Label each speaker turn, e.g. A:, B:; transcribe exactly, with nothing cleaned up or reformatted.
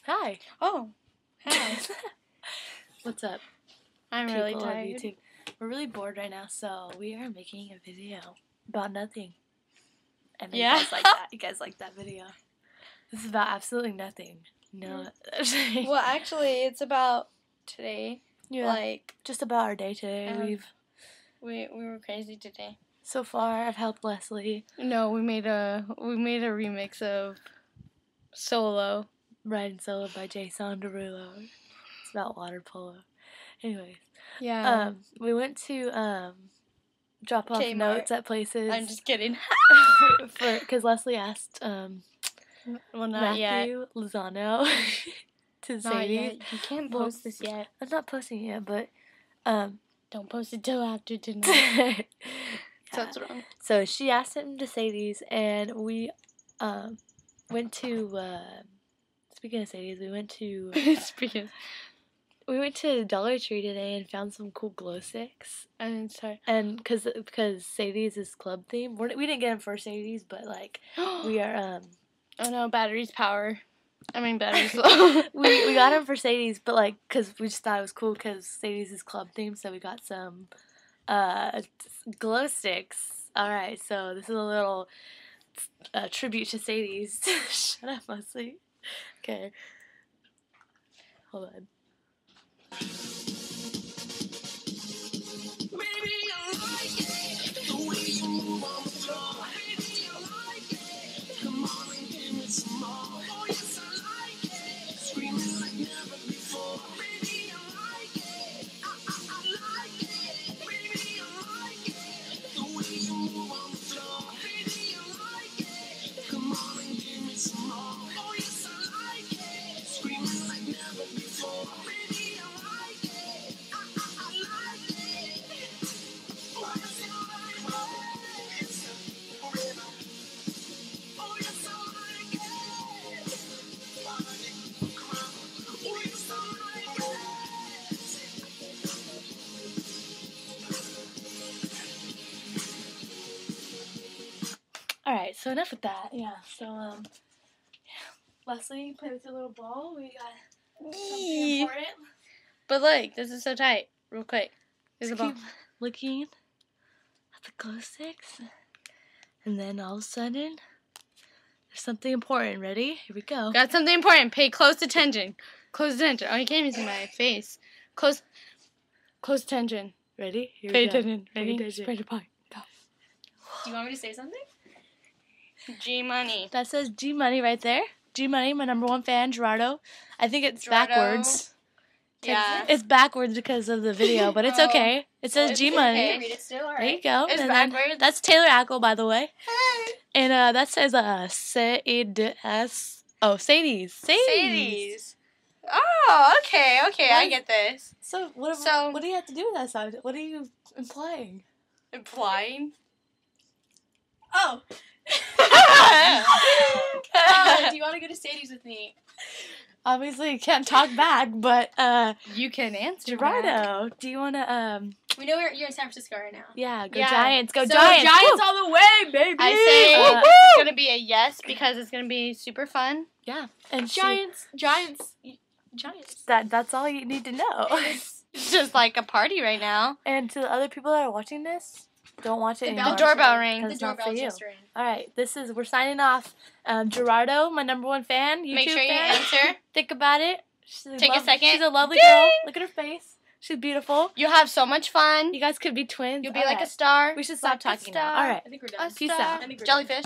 A: Hi.
B: Oh, hi.
A: What's up?
B: I'm
A: People
B: really
A: of
B: tired.
A: YouTube? We're really bored right now, so we are making a video about nothing. And
B: Yeah.
A: you guys like that. You guys like that video. This is about absolutely nothing. No.
B: Well, actually, it's about today.
A: yeah.
B: Like,
A: Just about our day today.
B: Um,
A: We've
B: we we were crazy today.
A: so far I've helped Leslie
B: No, we made a we made a remix of Solo.
A: riding solo by Jason Derulo. It's about water polo. Anyways.
B: Yeah.
A: Um, we went to um drop off
B: Kmart.
A: notes at places.
B: I'm just kidding.
A: for because Leslie asked um
B: Well, not yet.
A: Matthew Lozano to
B: Not
A: Sadie.
B: yet. You can't
A: Well,
B: post this yet.
A: I'm not posting it yet, but um
B: Don't post it till after tonight. So what's wrong?
A: so she asked him to Sadie's, and we um went to uh, speaking of Sadie's, we went to
B: Speaking.
A: we went to Dollar Tree today and found some cool glow sticks.
B: I'm sorry.
A: And because because Sadie's is club theme, We're, we didn't get them for Sadie's, but like we are um
B: Oh no, batteries power. I mean batteries low.
A: we we got them for Sadie's, but like because we just thought it was cool because Sadie's is club theme, so we got some uh glow sticks. All right, so this is a little uh, tribute to Sadie's. Shut up, Leslie. Okay, hold on. Alright, so enough with that. Yeah, so, um, yeah. Leslie, play with your little ball. We got something important.
B: But look, this is so tight. Real quick. Here's
A: Just
B: the ball.
A: keep looking at the glow sticks. And then all of a sudden, there's something important. Ready? Here we go.
B: Got something important. Pay close attention. Close attention. Oh, you can't even see my face. Close, close attention.
A: Ready? Here
B: Pay
A: we go.
B: attention.
A: Pay
B: Ready?
A: attention.
B: Spread apart. Go.
C: Do you want me to say something?
B: G Money.
A: That says G Money right there. G Money, my number one fan, Gerardo. I think it's
B: Gerardo.
A: backwards.
B: Yeah.
A: It's backwards because of the video, but it's
B: Oh.
A: okay. It says
B: It's
A: G Money.
B: okay.
C: Read it still? All
A: There you
C: right.
A: go.
B: It's
A: And then
B: backwards.
A: that's Taylor Ackle, by the way. And uh, that says uh, S. Oh, Sadie's. Sadie's.
B: Sadie's. Oh, okay, okay, I
A: What?
B: get this.
A: So what?
B: So-
A: what do you have to do with that side? What are you implying?
B: Implying.
C: Oh.
B: Oh,
C: Oh, do you want to go to Sadie's with me?
A: Obviously, you can't talk back, but uh,
B: You can answer. back.
A: Gerardo, do you want to um?
C: We know we're, you're in San Francisco right now.
A: Yeah, go
B: Yeah.
A: Giants, go
C: so
A: Giants,
C: Giants
A: Woo!
C: all the way, baby.
B: I say
A: Uh,
B: it's gonna be a yes because it's gonna be super fun.
A: Yeah, and she,
C: Giants, Giants, Giants.
A: that that's all you need to know.
C: It's
B: It's just like a party right now.
A: And to the other people that are watching this, don't watch it
C: The
A: anymore.
C: bell
B: doorbell
C: just
B: ring.
C: The
A: Because it's not for
C: doorbell
A: you.
C: just rang.
A: All right, this is we're signing off. Um, Gerardo, my number one fan, YouTube
B: Make sure you
A: fan.
B: answer.
A: Think about it. She's
B: Take a
A: lov-
B: second.
A: She's a lovely
B: Ding!
A: girl. Look at her face. She's beautiful.
B: You'll have so much fun.
A: You guys could be twins.
B: You'll be
A: All
B: like
A: right.
B: a star.
A: We should stop
B: Like a
A: talking now.
B: star.
A: All right.
C: I think we're
B: A
C: done.
A: Peace
B: star.
A: out.
C: I think we're done.
B: Jellyfish.